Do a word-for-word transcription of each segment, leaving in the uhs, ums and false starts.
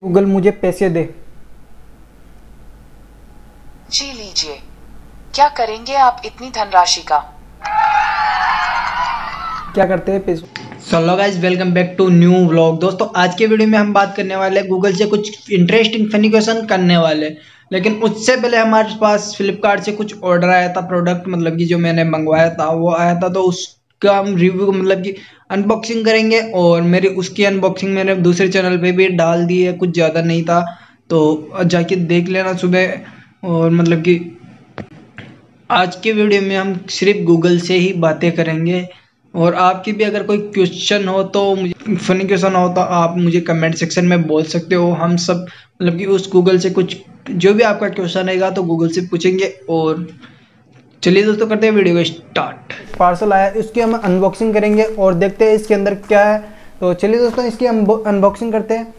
Google मुझे पैसे दे। जी लीजिए। क्या करेंगे आप इतनी धनराशि का? क्या करते हैं पैसों। Hello guys, welcome back to new vlog. दोस्तों आज के वीडियो में हम बात करने वाले हैं गूगल से कुछ इंटरेस्टिंग फनी क्वेश्चन करने वाले, लेकिन उससे पहले हमारे पास फ्लिपकार्ट से कुछ ऑर्डर आया था, प्रोडक्ट मतलब कि जो मैंने मंगवाया था वो आया था, तो उसका हम रिव्यू मतलब कि अनबॉक्सिंग करेंगे। और मेरी उसकी अनबॉक्सिंग मैंने दूसरे चैनल पे भी डाल दी है, कुछ ज़्यादा नहीं था, तो जाके देख लेना सुबह। और मतलब कि आज के वीडियो में हम सिर्फ गूगल से ही बातें करेंगे। और आपकी भी अगर कोई क्वेश्चन हो तो मुझे फनी क्वेश्चन हो तो आप मुझे कमेंट सेक्शन में बोल सकते हो। हम सब मतलब कि उस गूगल से कुछ जो भी आपका क्वेश्चन रहेगा तो गूगल से पूछेंगे। और चलिए दोस्तों, करते हैं वीडियो को स्टार्ट। पार्सल आया, इसकी हम अनबॉक्सिंग करेंगे और देखते हैं इसके अंदर क्या है। तो चलिए दोस्तों, इसकी हम अनबॉक्सिंग करते हैं।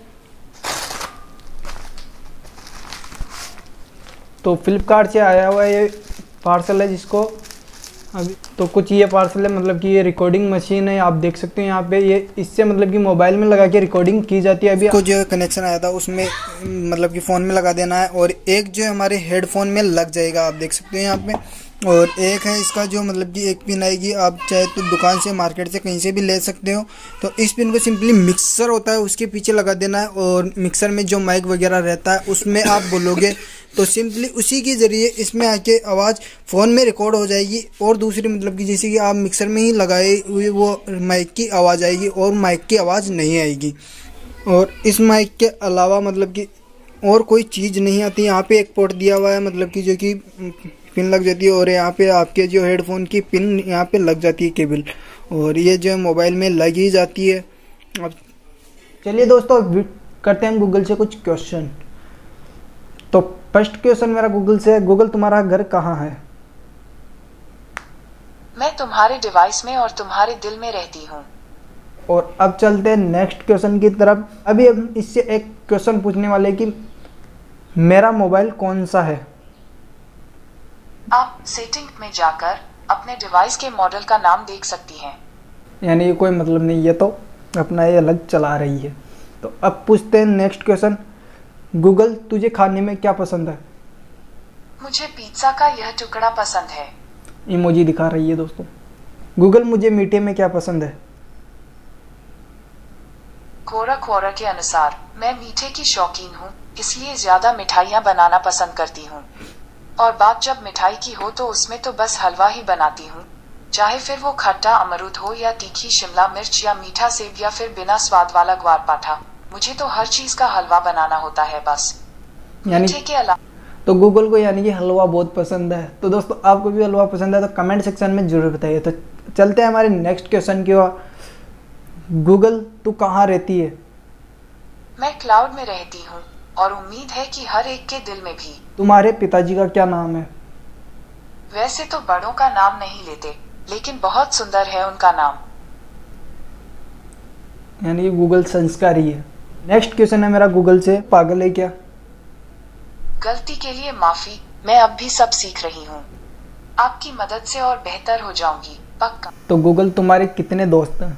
तो फ्लिपकार्ट से आया हुआ ये पार्सल है, जिसको अभी तो कुछ ये पार्सल है, मतलब कि ये रिकॉर्डिंग मशीन है, आप देख सकते हैं यहाँ पे। ये इससे मतलब कि मोबाइल में लगा के रिकॉर्डिंग की जाती है। अभी को जो कनेक्शन आया था उसमें मतलब कि फ़ोन में लगा देना है, और एक जो हमारे हेडफोन में लग जाएगा, आप देख सकते हैं यहाँ पे। और एक है इसका जो मतलब कि एक पिन आएगी, आप चाहे तो दुकान से मार्केट से कहीं से भी ले सकते हो। तो इस पिन को सिंपली मिक्सर होता है उसके पीछे लगा देना है, और मिक्सर में जो माइक वगैरह रहता है उसमें आप बोलोगे तो सिंपली उसी के ज़रिए इसमें आके आवाज़ फ़ोन में रिकॉर्ड हो जाएगी। और दूसरी मतलब कि जैसे कि आप मिक्सर में ही लगाए हुए वो माइक की आवाज़ आएगी और माइक की आवाज़ नहीं आएगी। और इस माइक के अलावा मतलब कि और कोई चीज़ नहीं आती। यहाँ पे एक पोर्ट दिया हुआ है, मतलब कि जो कि पिन लग जाती है, और यहाँ पे आपके जो हेडफोन की पिन यहाँ पे लग जाती है केबल, और ये जो मोबाइल में लग ही जाती है। अब चलिए दोस्तों, करते हैं गूगल से कुछ क्वेश्चन। तो फर्स्ट क्वेश्चन मेरा गूगल से है, गूगल तुम्हारा घर कहाँ है? मैं तुम्हारे डिवाइस में और तुम्हारे दिल में रहती हूँ। और अब चलते हैं नेक्स्ट क्वेश्चन की तरफ। अभी हम इससे एक क्वेश्चन पूछने वाले कि मेरा मोबाइल कौन सा है? आप सेटिंग में जाकर अपने डिवाइस के मॉडल का नाम देख सकती हैं। यानी ये कोई मतलब नहीं, ये तो अपना ये अलग चला रही है। तो अब पूछते हैं नेक्स्ट क्वेश्चन, गूगल तुझे खाने में क्या पसंद है? मुझे पिज्जा का यह टुकड़ा पसंद है। इमोजी दिखा रही है दोस्तों। गूगल मुझे मीठे में क्या पसंद है? कोरा कोरा के अनुसार मैं मीठे की शौकीन हूँ, इसलिए ज्यादा मिठाइयाँ बनाना पसंद करती हूँ। और बात जब मिठाई की हो तो उसमें तो बस हलवा ही बनाती हूँ, चाहे फिर वो खट्टा अमरूद हो या तीखी शिमला मिर्च या मीठा सेब या फिर बिना स्वाद वाला ग्वार पाठा। मुझे तो हर चीज का हलवा बनाना होता है बस, यानी मीठे के अलावा। तो गूगल को यानी कि हलवा बहुत पसंद है। तो दोस्तों आपको भी हलवा पसंद है तो कमेंट सेक्शन में जरूर बताइए। तो चलते हैं हमारे नेक्स्ट क्वेश्चन की ओर। गूगल तू कहाँ रहती है? मैं क्लाउड में रहती हूँ, और उम्मीद है कि हर एक के दिल में भी। तुम्हारे पिताजी का क्या नाम है? वैसे तो बड़ों का नाम नहीं लेते, लेकिन बहुत सुंदर है उनका नाम। यानी गूगल संस्कारी है। नेक्स्ट क्वेश्चन है मेरा गूगल से, पागल है क्या? गलती के लिए माफी, मैं अब भी सब सीख रही हूँ। आपकी मदद से और बेहतर हो जाऊंगी, पक्का। तो गूगल तुम्हारे कितने दोस्त हैं?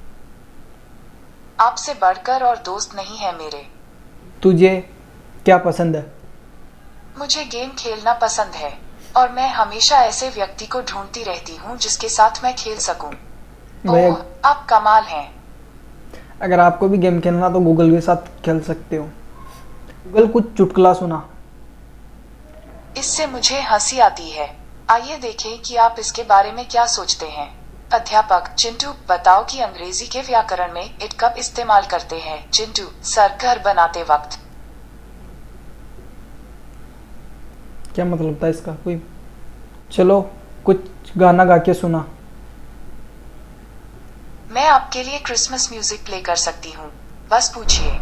आपसे बढ़कर और दोस्त नहीं है मेरे। तुझे क्या पसंद है? मुझे गेम खेलना पसंद है, और मैं हमेशा ऐसे व्यक्ति को ढूंढती रहती हूँ जिसके साथ मैं खेल सकूं। ओह, आप कमाल हैं। अगर आपको भी गेम खेलना तो गूगल के साथ खेल सकते हो। गूगल कुछ चुटकुला सुना। इससे मुझे हंसी आती है, आइए देखें कि आप इसके बारे में क्या सोचते हैं। अध्यापक चिंटू, बताओ कि अंग्रेजी के व्याकरण में इट कब इस्तेमाल करते हैं? चिंटू सर, घर बनाते वक्त। क्या मतलब था इसका कोई? चलो कुछ गाना गा के सुना। मैं आपके लिए क्रिसमस म्यूजिक प्ले कर सकती हूँ, बस पूछिए।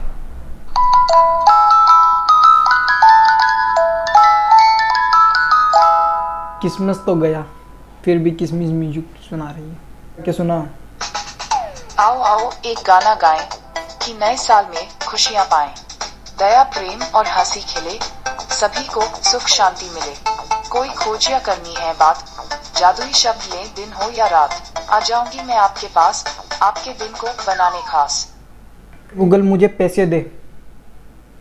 किसमस तो गया, फिर भी किसमिस म्यूजिक सुना रही है। क्या सुना? आओ आओ एक गाना गाएं कि नए साल में खुशियां पाएं, दया प्रेम और हंसी खिले, सभी को सुख शांति मिले। कोई खोज या करनी है बात, जादुई शब्द लें दिन हो या रात, आ जाऊंगी मैं आपके पास, आपके दिन को बनाने खास। गूगल मुझे पैसे दे।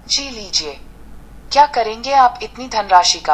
जी लीजिए। क्या करेंगे आप इतनी धनराशि का?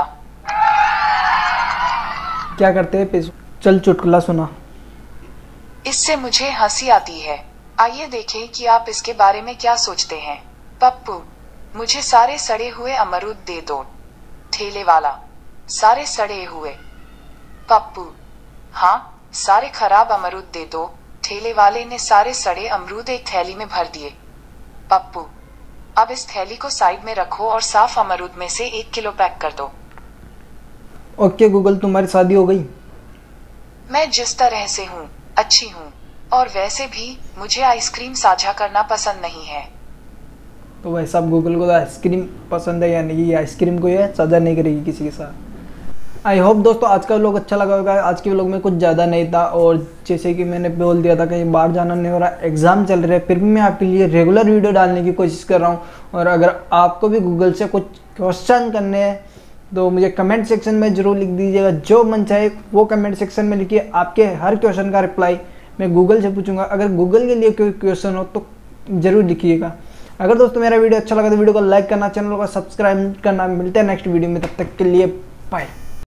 क्या करते हैं पैसों? चल चुटकुला सुना। इससे मुझे हंसी आती है। आइए देखें कि आप इसके बारे में क्या सोचते हैं। पप्पू, मुझे सारे सड़े हुए अमरूद दे दो। ठेले वाला, सारे सड़े हुए। पप्पू, हाँ, सारे खराब अमरूद दे दो। ठेले वाले ने सारे सड़े अमरूद एक थैली में भर दिए। पप्पू, अब इस थैली को साइड में रखो और साफ अमरूद में से एक किलो पैक कर दो। ओके गूगल, तुम्हारी शादी हो गई? मैं जिस तरह से हूँ अच्छी हूँ, और वैसे भी मुझे आइसक्रीम साझा करना पसंद नहीं है। तो वैसा अब गूगल को तो आइसक्रीम पसंद है, यानी कि आइसक्रीम को ये साझा नहीं करेगी किसी के साथ। आई होप दोस्तों आज का व्लॉग अच्छा लगा होगा। आज के व्लॉग में कुछ ज़्यादा नहीं था, और जैसे कि मैंने बोल दिया था कहीं बाहर जाना नहीं हो रहा, एग्ज़ाम चल रहे हैं, फिर भी मैं आपके लिए रेगुलर वीडियो डालने की कोशिश कर रहा हूँ। और अगर आपको भी गूगल से कुछ क्वेश्चन करने हैं तो मुझे कमेंट सेक्शन में ज़रूर लिख दीजिएगा। जो मन चाहे वो कमेंट सेक्शन में लिखिए, आपके हर क्वेश्चन का रिप्लाई मैं गूगल से पूछूंगा। अगर गूगल के लिए कोई क्वेश्चन हो तो ज़रूर लिखिएगा। अगर दोस्तों मेरा वीडियो अच्छा लगा तो वीडियो को लाइक करना, चैनल को सब्सक्राइब करना। मिलते हैं नेक्स्ट वीडियो में, तब तक के लिए बाय।